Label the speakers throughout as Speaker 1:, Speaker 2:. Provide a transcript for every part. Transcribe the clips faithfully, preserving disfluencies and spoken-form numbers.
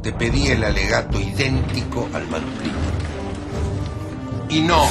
Speaker 1: te pedí el alegato idéntico al manuscrito. Y no.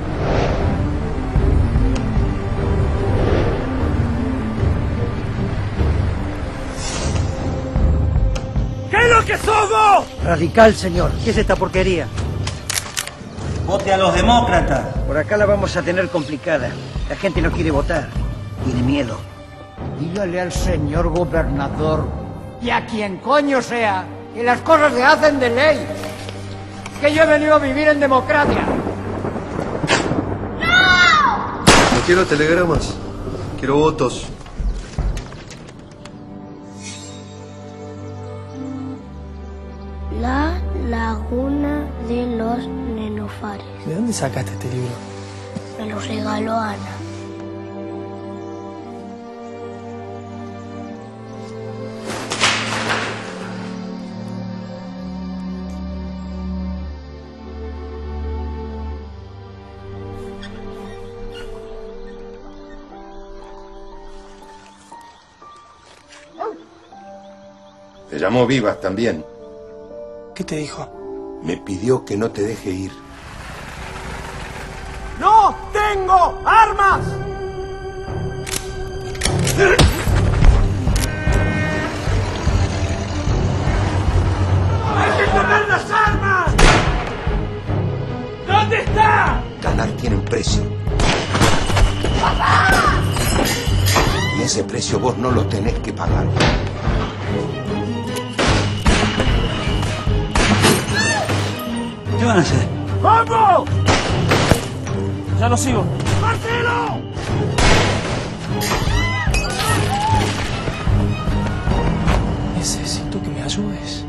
Speaker 2: ¿Qué es lo que somos?
Speaker 3: Radical, señor. ¿Qué es esta porquería?
Speaker 4: Vote a los demócratas.
Speaker 3: Por acá la vamos a tener complicada. La gente no quiere votar. Tiene miedo.
Speaker 5: Dígale al señor gobernador y a quien coño sea que las cosas se hacen de ley. Que yo he venido a vivir en democracia.
Speaker 6: ¡No! No quiero telegramas. Quiero votos.
Speaker 7: La laguna de los nenúfares.
Speaker 8: ¿De dónde sacaste este libro?
Speaker 7: Me lo regaló Ana.
Speaker 1: Te llamó Vivas también.
Speaker 8: ¿Qué te dijo?
Speaker 1: Me pidió que no te deje ir.
Speaker 2: ¡No tengo armas! ¡Hay que tener las armas! ¿Dónde está?
Speaker 1: Ganar tiene un precio. Y ese precio vos no lo tenés que pagar.
Speaker 4: ¿Qué van a hacer?
Speaker 2: ¡Vamos!
Speaker 8: Ya lo sigo.
Speaker 2: ¡Marcelo!
Speaker 8: Necesito que me ayudes.